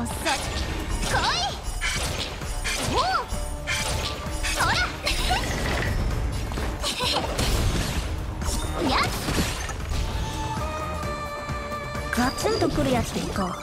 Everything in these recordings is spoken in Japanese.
っそり来い。おうほらやっガツンとくるやつでいこう。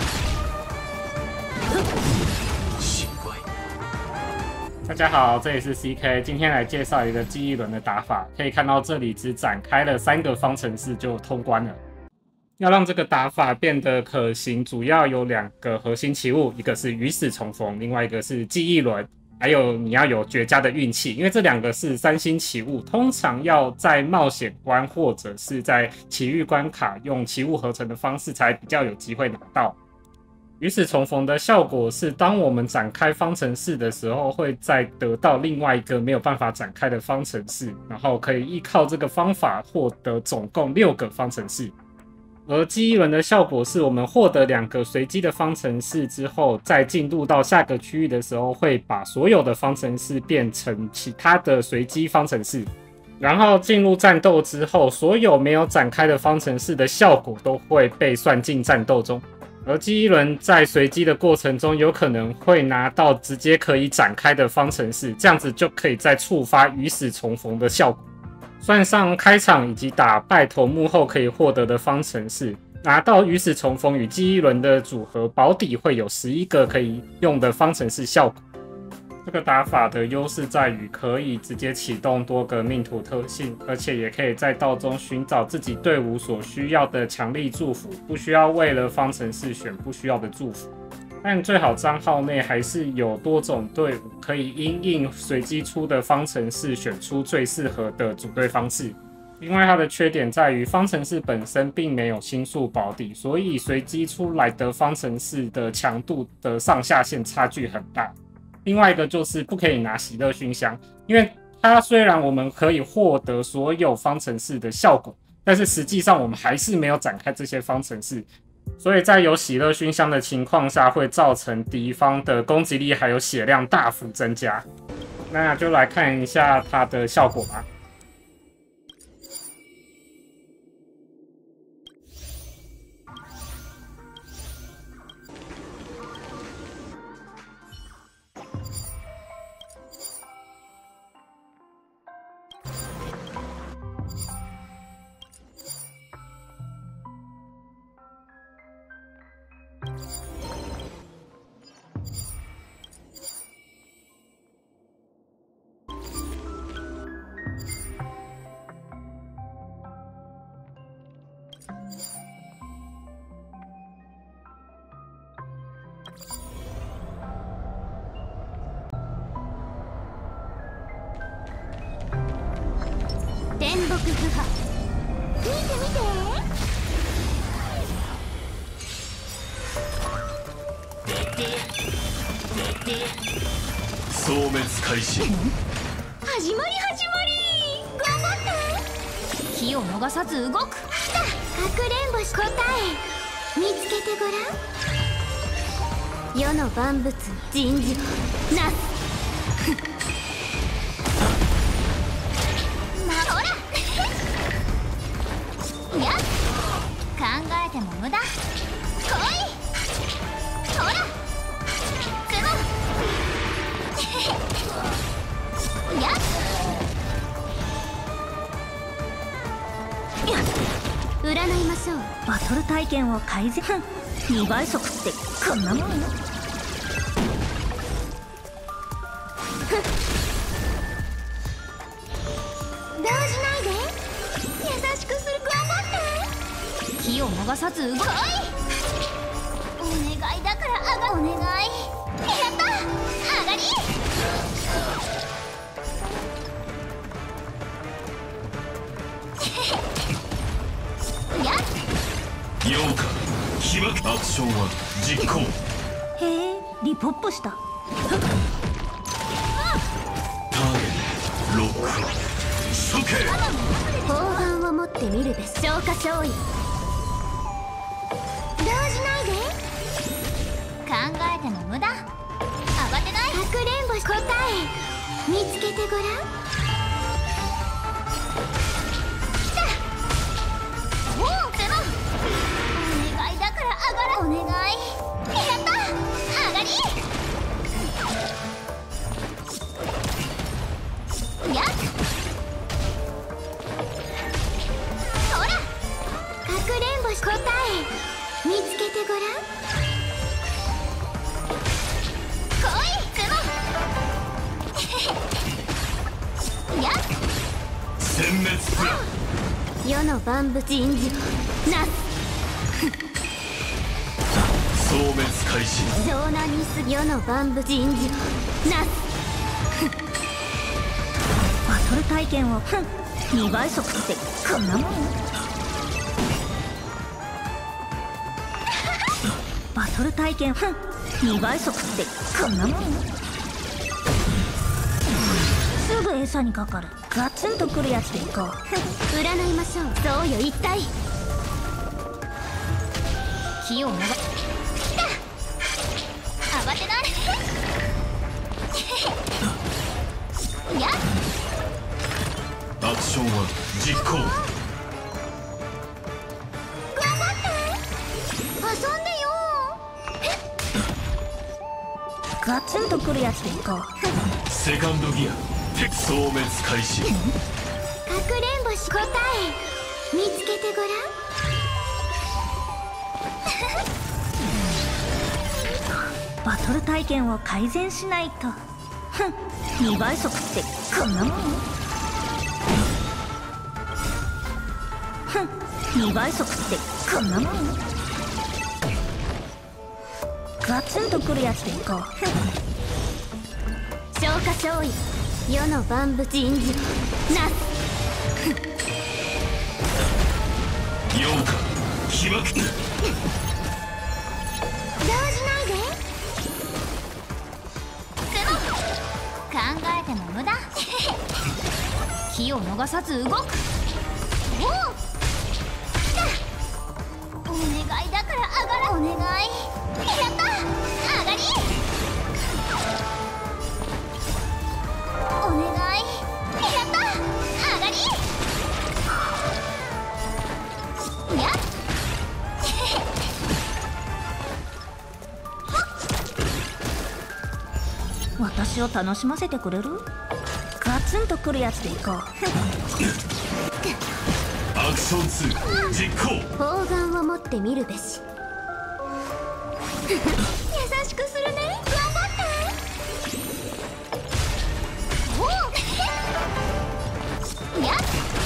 大家好，这里是 CK， 今天来介绍一个记忆轮的打法。可以看到这里只展开了3个方程式就通关了。要让这个打法变得可行，主要有2个核心奇物，一个是鱼死重逢，另外一个是记忆轮。还有你要有绝佳的运气，因为这2个是3星奇物，通常要在冒险关或者是在奇遇关卡用奇物合成的方式才比较有机会拿到。鱼死重逢的效果是，当我们展开方程式的时候，会再得到另外一个没有办法展开的方程式，然后可以依靠这个方法获得总共6个方程式。而记忆轮的效果是，我们获得2个随机的方程式之后，在进入到下个区域的时候，会把所有的方程式变成其他的随机方程式。然后进入战斗之后，所有没有展开的方程式的效果都会被算进战斗中。而记忆轮在随机的过程中，有可能会拿到直接可以展开的方程式，这样子就可以再触发鱼死重逢的效果。算上开场以及打败头目后可以获得的方程式，拿到鱼死重逢与记忆轮的组合，保底会有11个可以用的方程式效果。这个打法的优势在于可以直接启动多个命图特性，而且也可以在道中寻找自己队伍所需要的强力祝福，不需要为了方程式选不需要的祝福。但最好账号内还是有多种队伍可以因应随机出的方程式选出最适合的组队方式。另外它的缺点在于方程式本身并没有星数保底，所以随机出来的方程式的强度的上下限差距很大。另外一个就是不可以拿喜乐熏香，因为它虽然我们可以获得所有方程式的效果，但是实际上我们还是没有展开这些方程式，所以在有喜乐熏香的情况下，会造成敌方的攻击力还有血量大幅增加。那就来看一下它的效果吧。 天木不破見て見て消滅開始。 始まり頑張って火を逃さず動く。来たかくれんぼし答え見つけてごらん。世の万物人事なすほらやっ考えても無駄。来いほらつぼやっ占いましょう。バトル体験を改善。2倍速ってこんなもんよ。動じないで優しくする。頑張って火を逃さず動く。お願いだからお願い。やった上がりやっ 8日被爆アクションは実行。 へえリポップした。 ターゲットロック処刑。 砲丸を持ってみるべし。消化勝利。動じないで考えても無駄。慌てない。かくれんぼし答え見つけてごらん。来たおおゼロ。お願いだから上がら。お願いやったプラン世の万物人事なす消滅開始湘南にす世の万物人事なすバトル体験を2倍速ってこんなもん。バトル体験2倍速ってこんなもん。すぐ餌にかかる。ガツンとくるやつでいこう。 占いましょう。そうよ一体気を流し慌てないやっアクションは実行頑張って遊んでよガツンとくるやつでいこう。 セカンドギア敵消滅開始かくれんぼし答え見つけてごらんバトル体験を改善しないと2倍速ってこんなもん。2倍速ってこんなもん。ガツンとくるやつでいこう。 消化勝利世の万物人事なす 4か被爆動じないで考えても無駄気を逃さず動くお願いだから上がらお願いやった上がりお願いやった上がりやっ私を楽しませてくれる？ガツンとくるやつでいこう。 アクション2実行砲丸を持ってみるべし優しくするね頑張っておうやっ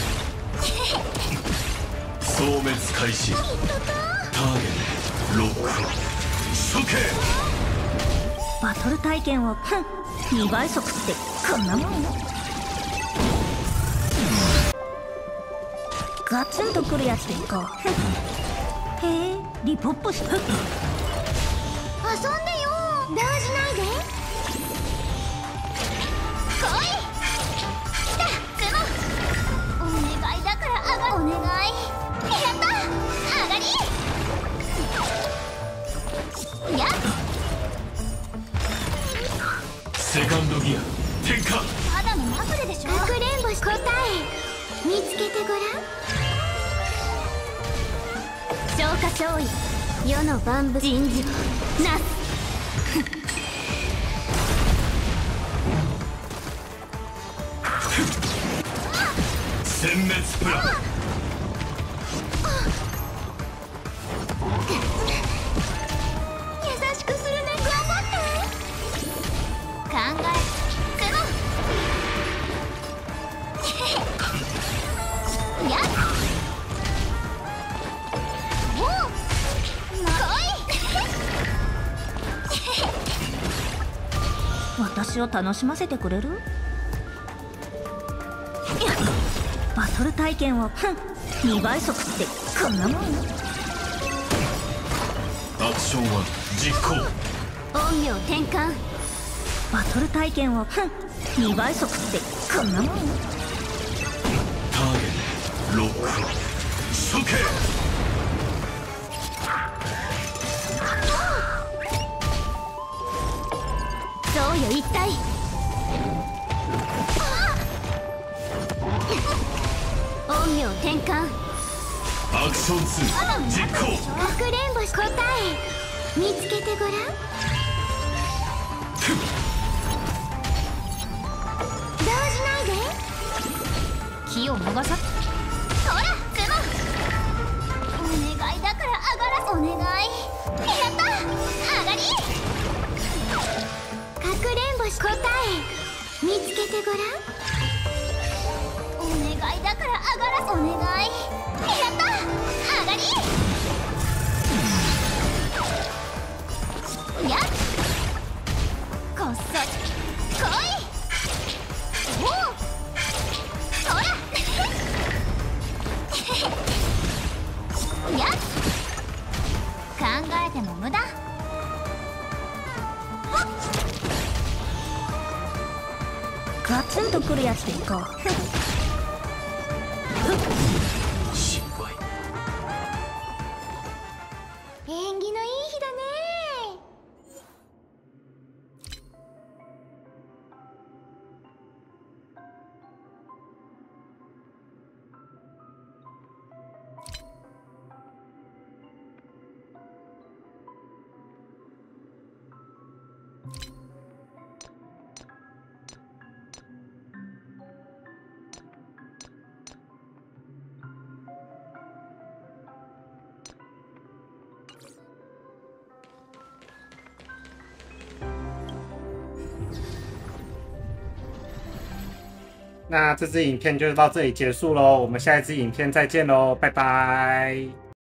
消滅開始ターゲットロック処刑バトル体験を2倍速ってこんなもん。ガツンとくるやつでいこう。へえ、リポップした。 遊んでよ動じないで来い来たクモお願いだから上がお願いやった上がりやっセカンドギア転換ただのマグレでしょかくれんぼし答え見つけてごらん消化勝利世の万物人事なす殲滅プラン優しくするね頑張って考えクモやっおう来い私を楽しませてくれる？バトル体験を2倍速ってこんなもん。 アクションは実行陰陽転換バトル体験を2倍速ってこんなもん。 ターゲットロック処刑そうよ一体陰陽転換アクション2実行かくれんぼし答え見つけてごらん動じないで気を逃さほらクモお願いだから上がらお願いやった上がりかくれんぼし答え見つけてごらんお願いだから上がらお願い。やった上がりやっこっそり来い。おうほらやっ考えても無駄。 ガツンとくるやつでいこう。 心配。 縁起のいい日だね。 那这支影片就到这里结束喽，我们下一支影片再见喽，拜拜。